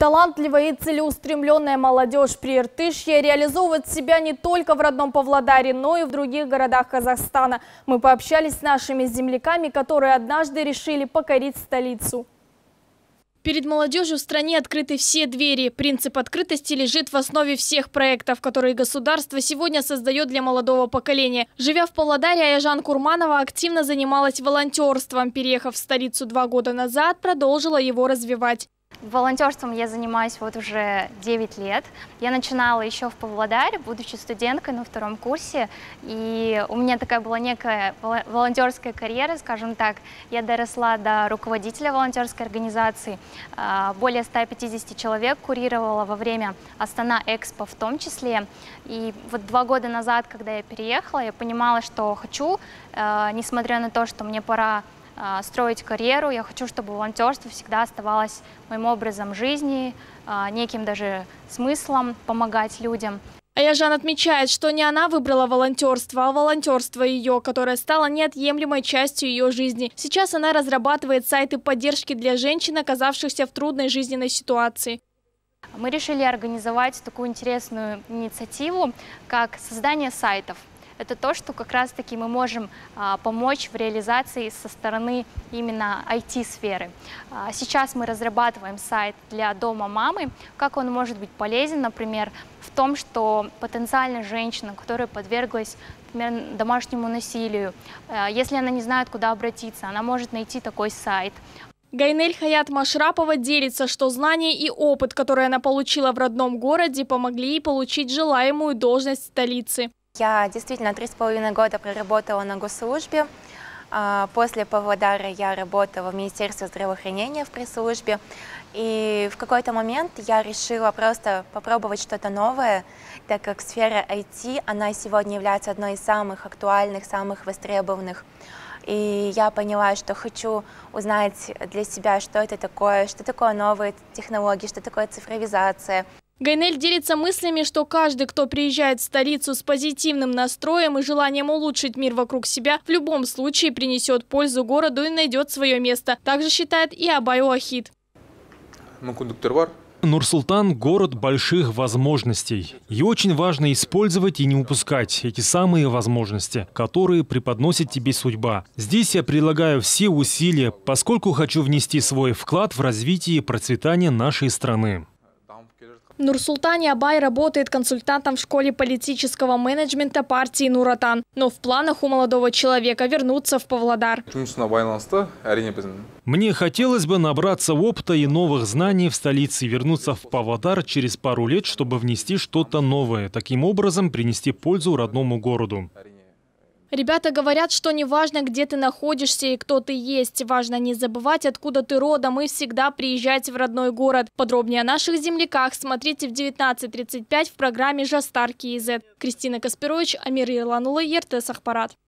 Талантливая и целеустремленная молодежь Прииртышья реализовывает себя не только в родном Павлодаре, но и в других городах Казахстана. Мы пообщались с нашими земляками, которые однажды решили покорить столицу. Перед молодежью в стране открыты все двери. Принцип открытости лежит в основе всех проектов, которые государство сегодня создает для молодого поколения. Живя в Павлодаре, Аяжан Курманова активно занималась волонтерством. Переехав в столицу 2 года назад, продолжила его развивать. Волонтерством я занимаюсь вот уже 9 лет. Я начинала еще в Павлодаре, будучи студенткой на 2-м курсе. И у меня такая была некая волонтерская карьера, скажем так. Я доросла до руководителя волонтерской организации. Более 150 человек курировала во время Астана-Экспо в том числе. И вот 2 года назад, когда я переехала, я понимала, что хочу, несмотря на то, что мне пора строить карьеру. Я хочу, чтобы волонтерство всегда оставалось моим образом жизни, неким даже смыслом помогать людям. Аяжан отмечает, что не она выбрала волонтерство, а волонтерство ее, которое стало неотъемлемой частью ее жизни. Сейчас она разрабатывает сайты поддержки для женщин, оказавшихся в трудной жизненной ситуации. Мы решили организовать такую интересную инициативу, как создание сайтов. Это то, что как раз-таки мы можем помочь в реализации со стороны именно IT-сферы. Сейчас мы разрабатываем сайт для дома мамы. Как он может быть полезен, например, в том, что потенциально женщина, которая подверглась, например, домашнему насилию, если она не знает, куда обратиться, она может найти такой сайт. Гайнель Хаят Машрапова делится, что знания и опыт, которые она получила в родном городе, помогли ей получить желаемую должность в столице. Я действительно 3,5 года проработала на госслужбе. После Павлодара я работала в Министерстве здравоохранения в пресс-службе. И в какой-то момент я решила просто попробовать что-то новое, так как сфера IT, она сегодня является одной из самых актуальных, самых востребованных. И я поняла, что хочу узнать для себя, что такое новые технологии, что такое цифровизация. Гайнель делится мыслями, что каждый, кто приезжает в столицу с позитивным настроем и желанием улучшить мир вокруг себя, в любом случае принесет пользу городу и найдет свое место. Также считает и Абай Уахид. Нур-Султан – город больших возможностей. И очень важно использовать и не упускать эти самые возможности, которые преподносит тебе судьба. Здесь я прилагаю все усилия, поскольку хочу внести свой вклад в развитие и процветание нашей страны. В Нур-Султане Абай работает консультантом в школе политического менеджмента партии Нур-Отан. Но в планах у молодого человека вернуться в Павлодар. Мне хотелось бы набраться опыта и новых знаний в столице и вернуться в Павлодар через пару лет, чтобы внести что-то новое. Таким образом, принести пользу родному городу. Ребята говорят, что не важно, где ты находишься и кто ты есть. Важно не забывать, откуда ты родом, и всегда приезжать в родной город. Подробнее о наших земляках смотрите в 19:35 в программе «Жастар КИЗ». Кристина Каспирович, Амир Ирланулы, ЕРТ Сахпарат.